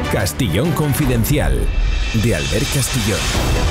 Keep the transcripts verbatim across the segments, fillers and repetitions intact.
Castillón Confidencial, de Albert Castillón.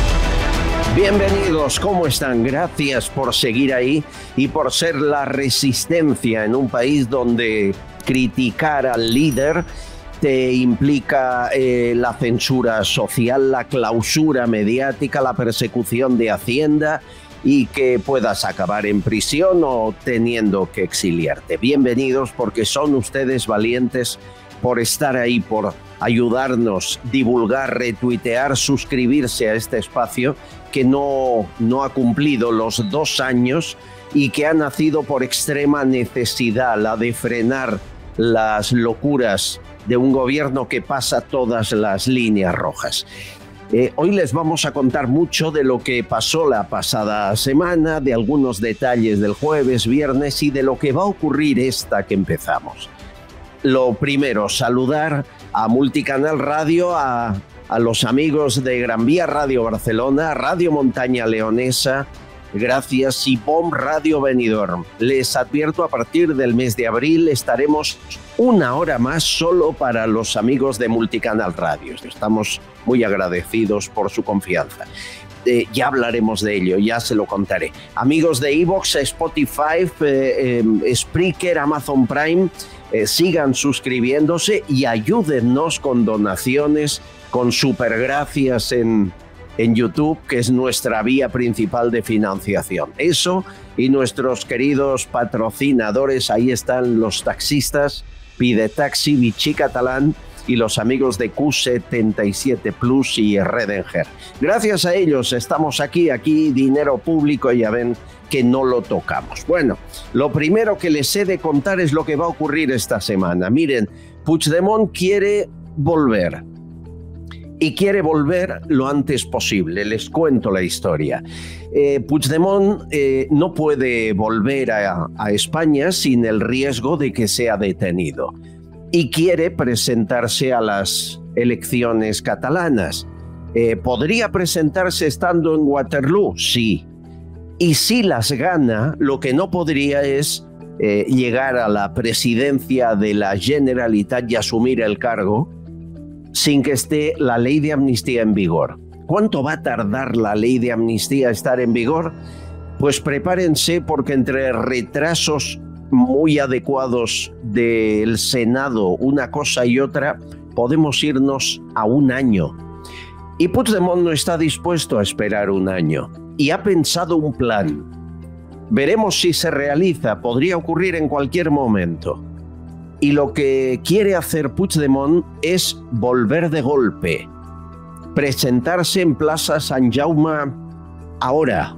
Bienvenidos, ¿cómo están? Gracias por seguir ahí y por ser la resistencia en un país donde criticar al líder te implica eh, la censura social, la clausura mediática, la persecución de Hacienda y que puedas acabar en prisión o teniendo que exiliarte. Bienvenidos porque son ustedes valientes por estar ahí, por ayudarnos, divulgar, retuitear, suscribirse a este espacio que no, no ha cumplido los dos años y que ha nacido por extrema necesidad, la de frenar las locuras de un gobierno que pasa todas las líneas rojas. Eh, hoy les vamos a contar mucho de lo que pasó la pasada semana, de algunos detalles del jueves, viernes y de lo que va a ocurrir esta que empezamos. Lo primero, saludar a Multicanal Radio, a, a los amigos de Gran Vía Radio Barcelona, Radio Montaña Leonesa, gracias, y P O M Radio Benidorm. Les advierto, a partir del mes de abril estaremos una hora más solo para los amigos de Multicanal Radio. Estamos muy agradecidos por su confianza. Eh, ya hablaremos de ello, ya se lo contaré. Amigos de iVoox, Spotify, eh, eh, Spreaker, Amazon Prime, eh, sigan suscribiéndose y ayúdennos con donaciones, con supergracias en, en YouTube, que es nuestra vía principal de financiación. Eso y nuestros queridos patrocinadores, ahí están los taxistas, Pide Taxi, Vichy Catalán y los amigos de Q setenta y siete Plus y Redenger. Gracias a ellos estamos aquí, aquí dinero público, ya ven que no lo tocamos. Bueno, lo primero que les he de contar es lo que va a ocurrir esta semana. Miren, Puigdemont quiere volver y quiere volver lo antes posible. Les cuento la historia. Eh, Puigdemont eh, no puede volver a, a España sin el riesgo de que sea detenido y quiere presentarse a las elecciones catalanas. Eh, ¿Podría presentarse estando en Waterloo? Sí. Y si las gana, lo que no podría es eh, llegar a la presidencia de la Generalitat y asumir el cargo sin que esté la ley de amnistía en vigor. ¿Cuánto va a tardar la ley de amnistía a estar en vigor? Pues prepárense, porque entre retrasos muy adecuados del Senado, una cosa y otra, podemos irnos a un año. Y Puigdemont no está dispuesto a esperar un año y ha pensado un plan. Veremos si se realiza, podría ocurrir en cualquier momento. Y lo que quiere hacer Puigdemont es volver de golpe, presentarse en Plaza Sant Jaume ahora,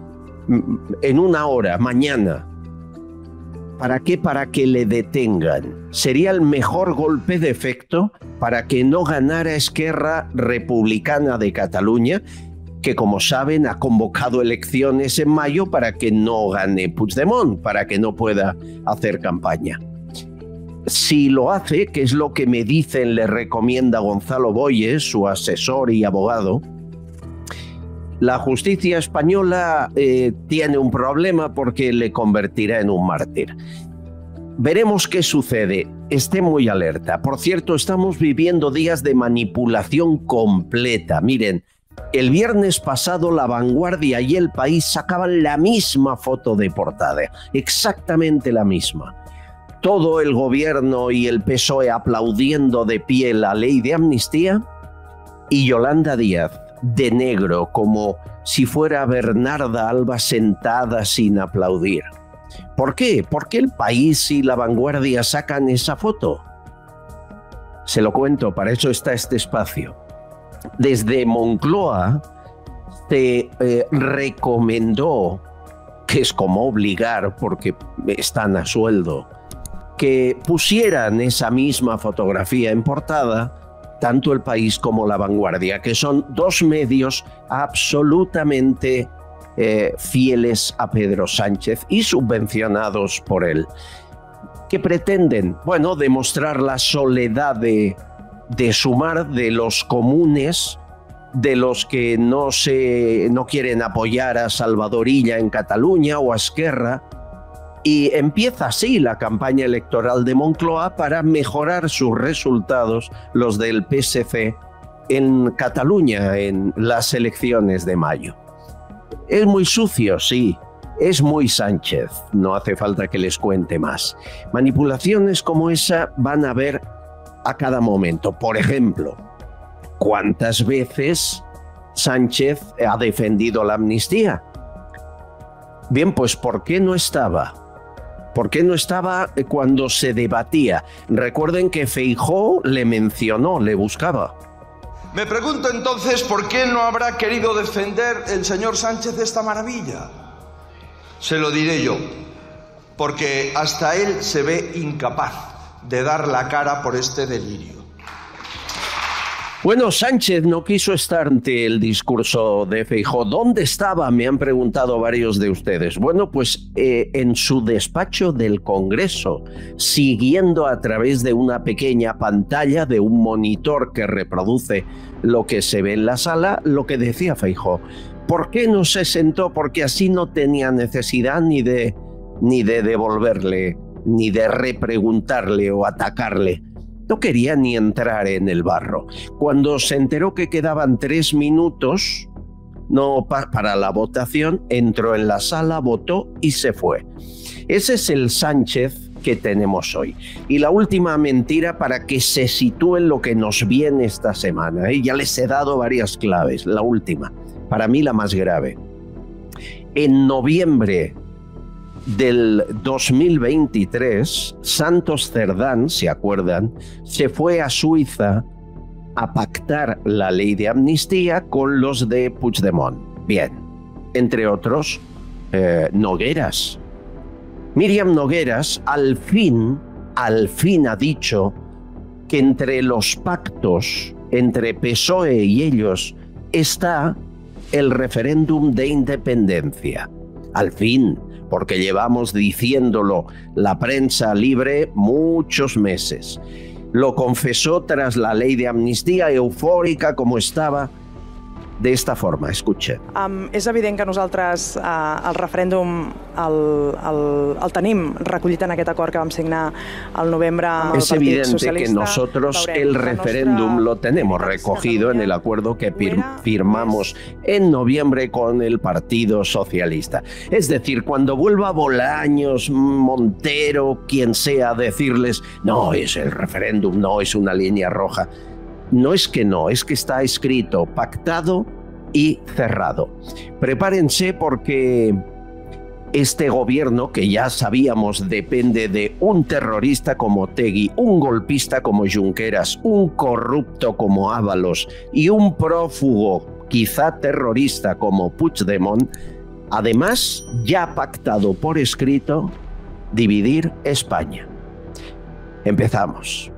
en una hora, mañana. ¿Para qué? Para que le detengan. Sería el mejor golpe de efecto para que no ganara Esquerra Republicana de Cataluña, que, como saben, ha convocado elecciones en mayo para que no gane Puigdemont, para que no pueda hacer campaña. Si lo hace, que es lo que me dicen, le recomienda Gonzalo Boyes, su asesor y abogado, la justicia española eh, tiene un problema porque le convertirá en un mártir. Veremos qué sucede. Esté muy alerta. Por cierto, estamos viviendo días de manipulación completa. Miren, el viernes pasado La Vanguardia y El País sacaban la misma foto de portada, exactamente la misma. Todo el gobierno y el P S O E aplaudiendo de pie la ley de amnistía y Yolanda Díaz de negro, como si fuera Bernarda Alba sentada sin aplaudir. ¿Por qué? ¿Por qué El País y La Vanguardia sacan esa foto? Se lo cuento, para eso está este espacio. Desde Moncloa se eh, recomendó, que es como obligar porque están a sueldo, que pusieran esa misma fotografía en portada tanto El País como La Vanguardia, que son dos medios absolutamente eh, fieles a Pedro Sánchez y subvencionados por él. ¿Qué pretenden? Bueno, demostrar la soledad de, de Sumar, de los comunes, de los que no, se, no quieren apoyar a Salvador Illa en Cataluña o a Esquerra, Y empieza así la campaña electoral de Moncloa para mejorar sus resultados, los del P S C, en Cataluña, en las elecciones de mayo. Es muy sucio, sí. Es muy Sánchez. No hace falta que les cuente más. Manipulaciones como esa van a haber a cada momento. Por ejemplo, ¿cuántas veces Sánchez ha defendido la amnistía? Bien, pues ¿por qué no estaba? ¿Por qué no estaba cuando se debatía? Recuerden que Feijóo le mencionó, le buscaba. Me pregunto entonces por qué no habrá querido defender el señor Sánchez esta maravilla. Se lo diré yo, porque hasta él se ve incapaz de dar la cara por este delirio. Bueno, Sánchez no quiso estar ante el discurso de Feijóo. ¿Dónde estaba? Me han preguntado varios de ustedes. Bueno, pues eh, en su despacho del Congreso, siguiendo a través de una pequeña pantalla de un monitor que reproduce lo que se ve en la sala, lo que decía Feijóo. ¿Por qué no se sentó? Porque así no tenía necesidad ni de, ni de devolverle, ni de repreguntarle o atacarle. No quería ni entrar en el barro. Cuando se enteró que quedaban tres minutos no, pa para la votación, entró en la sala, votó y se fue. Ese es el Sánchez que tenemos hoy. Y la última mentira para que se sitúe en lo que nos viene esta semana. ¿eh? Ya les he dado varias claves. La última, para mí la más grave. En noviembre del dos mil veintitrés, Santos Cerdán, ¿se acuerdan?, se fue a Suiza a pactar la ley de amnistía con los de Puigdemont. Bien, entre otros, eh, Nogueras. Miriam Nogueras al fin, al fin ha dicho que entre los pactos entre P S O E y ellos está el referéndum de independencia. Al fin, porque llevamos diciéndolo la prensa libre muchos meses. Lo confesó tras la ley de amnistía, eufòrica como estava, de esta forma, escuche. Um, és evident que nosaltres uh, el referèndum el, el, el tenim recollit en aquest acord que vam signar al novembre amb el es Partit evidente Socialista. Que nosotros Veurem, el referéndum lo tenemos recogido en el acuerdo que firmamos en noviembre con el Partido Socialista. Es decir, cuando vuelva Bolaños, Montero, quien sea, a decirles no es el referéndum, no es una línea roja. No es que no, es que está escrito, pactado y cerrado. Prepárense porque este gobierno, que ya sabíamos depende de un terrorista como Otegi, un golpista como Junqueras, un corrupto como Ábalos y un prófugo, quizá terrorista como Puigdemont, además ya ha pactado por escrito dividir España. Empezamos.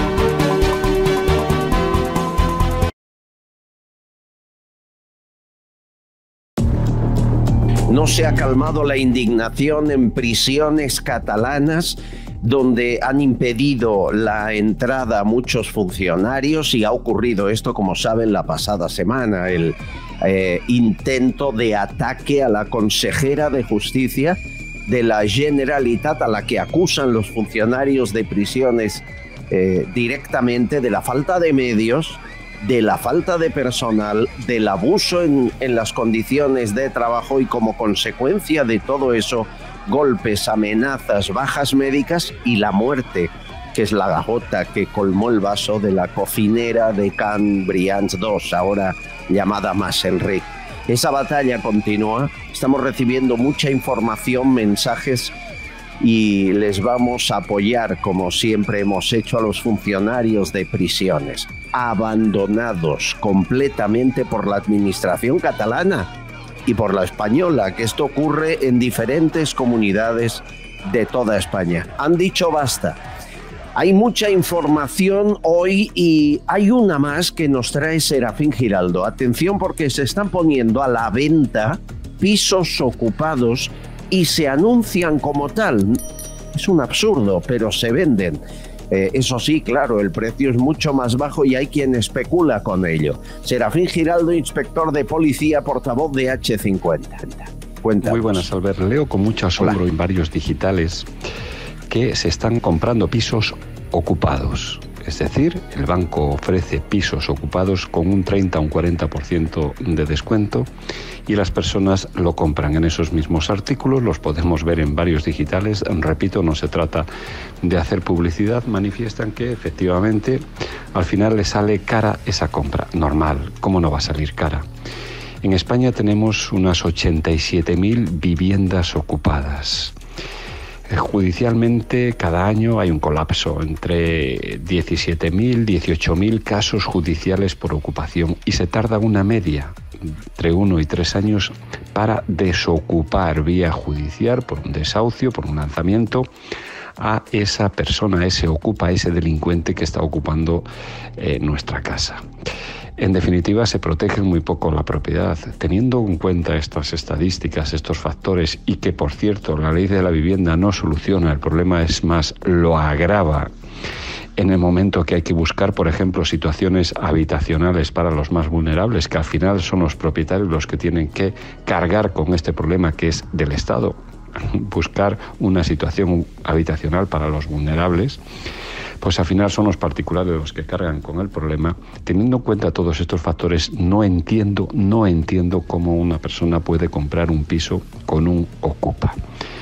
No se ha calmado la indignación en prisiones catalanas donde han impedido la entrada a muchos funcionarios y ha ocurrido esto, como saben, la pasada semana, el eh, intento de ataque a la consejera de Justicia de la Generalitat, a la que acusan los funcionarios de prisiones eh, directamente de la falta de medios, de la falta de personal, del abuso en, en las condiciones de trabajo y como consecuencia de todo eso, golpes, amenazas, bajas médicas y la muerte, que es la gota que colmó el vaso de la cocinera de Can Brians dos, ahora llamada Mas Enric. Esa batalla continúa, estamos recibiendo mucha información, mensajes y les vamos a apoyar, como siempre hemos hecho, a los funcionarios de prisiones, abandonados completamente por la administración catalana y por la española, que esto ocurre en diferentes comunidades de toda España. Han dicho basta. Hay mucha información hoy y hay una más que nos trae Serafín Giraldo. Atención, porque se están poniendo a la venta pisos ocupados y se anuncian como tal. Es un absurdo, pero se venden. Eh, eso sí, claro, el precio es mucho más bajo y hay quien especula con ello. Serafín Giraldo, inspector de policía, portavoz de hache cincuenta. Cuéntanos. Muy buenas, Albert. Leo con mucho asombro Hola. en varios digitales que se están comprando pisos ocupados. Es decir, el banco ofrece pisos ocupados con un treinta o un cuarenta por ciento de descuento y las personas lo compran. En esos mismos artículos los podemos ver en varios digitales. Repito, no se trata de hacer publicidad. Manifiestan que efectivamente al final le sale cara esa compra. Normal, ¿cómo no va a salir cara? En España tenemos unas ochenta y siete mil viviendas ocupadas. Judicialmente, cada año hay un colapso entre diecisiete mil, dieciocho mil casos judiciales por ocupación y se tarda una media entre uno y tres años para desocupar vía judicial por un desahucio, por un lanzamiento, a esa persona, a ese ocupa, a ese delincuente que está ocupando eh, nuestra casa. En definitiva, se protege muy poco la propiedad. Teniendo en cuenta estas estadísticas, estos factores, y que, por cierto, la ley de la vivienda no soluciona el problema, es más, lo agrava en el momento que hay que buscar, por ejemplo, situaciones habitacionales para los más vulnerables, que al final son los propietarios los que tienen que cargar con este problema que es del Estado. Buscar una situación habitacional para los vulnerables, pues al final son los particulares los que cargan con el problema. Teniendo en cuenta todos estos factores, no entiendo, no entiendo cómo una persona puede comprar un piso con un ocupa.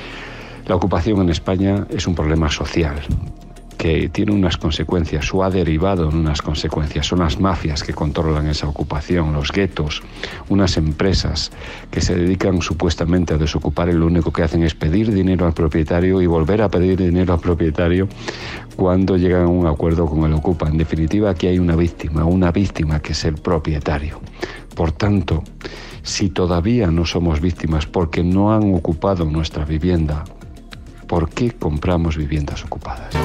La ocupación en España es un problema social que tiene unas consecuencias o ha derivado en unas consecuencias. Son las mafias que controlan esa ocupación, los guetos, unas empresas que se dedican supuestamente a desocupar y lo único que hacen es pedir dinero al propietario y volver a pedir dinero al propietario cuando llegan a un acuerdo con el ocupa. En definitiva, aquí hay una víctima, una víctima que es el propietario. Por tanto, si todavía no somos víctimas porque no han ocupado nuestra vivienda, ¿por qué compramos viviendas ocupadas?